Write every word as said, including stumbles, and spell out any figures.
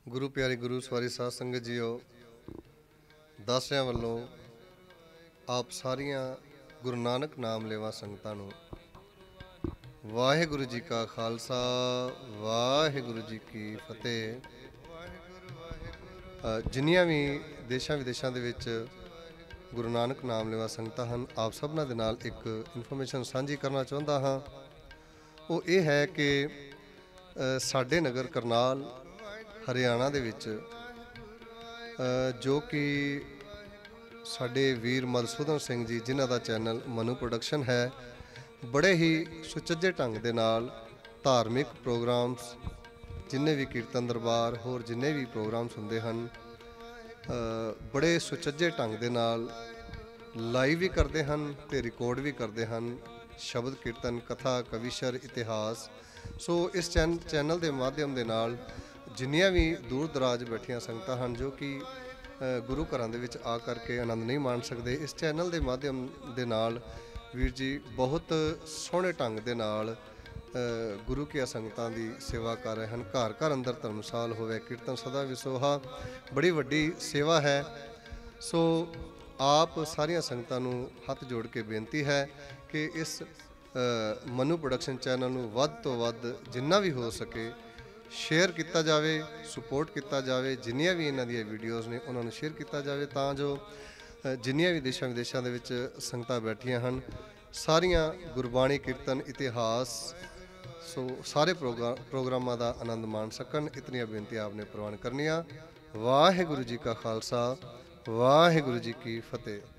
गुरु प्यारी गुरु सवारी साध संगत जीओ, दासियां वालों आप सारिया गुरु नानक नाम लेवा संगतां नूं वाहिगुरु जी का खालसा वाहिगुरु जी की फतेह। जिन्नियां भी देशां विदेशां दे विच गुरु नानक नाम लेवा संगतां हन, आप सबना दे नाल एक इन्फॉर्मेशन साझी करना चाहुंदा हां। वो ये है कि साडे नगर करनाल हरियाणा दे विच जो कि साडे वीर मधुसूदन सिंह जी जिन्हां दा चैनल मनु प्रोडक्शन है, बड़े ही सुचज्जे ढंग दे नाल धार्मिक प्रोग्राम्स जिन्ने भी कीर्तन दरबार होर जिन्ने भी प्रोग्राम्स हुंदे हन, बड़े सुचज्जे ढंग दे नाल लाइव भी करते हैं तो रिकॉर्ड भी करते हैं। शब्द कीर्तन कथा कविशर इतिहास सो इस चैन चैनल के माध्यम के नाल जिन्नियां भी दूर दराज बैठिया संगतां हैं जो कि गुरु घरां दे विच आ करके आनंद नहीं मान सकते, इस चैनल के माध्यम के नाल वीर जी बहुत सोहने ढंग के नाल गुरु की संगतां की सेवा कर रहे हैं। घर घर अंदर धर्मशाल होवे कीर्तन सदा विसोहा, बड़ी वड्डी सेवा है। सो आप सारिया संगतां नूं हथ जोड़ के बेनती है कि इस मनु प्रोडक्शन चैनल नूं वध तो वध जिन्ना भी हो सके शेयर किया जाए, सुपोर्ट किया जाए। जिन्नियां भी इन्हां दी वीडियोज़ ने उन्होंने शेयर किया जाए तां जो जिन्नियां भी देशां विदेशां दे विच संगतां बैठियां हन सारियां गुरबाणी कीर्तन इतिहास सो सारे प्रोग्राम प्रोग्रामां दा आनंद मान सकन। इतनियां बेनतियां आपने प्रवान करनियां। वाहिगुरु जी का खालसा वाहिगुरु जी की फतेह।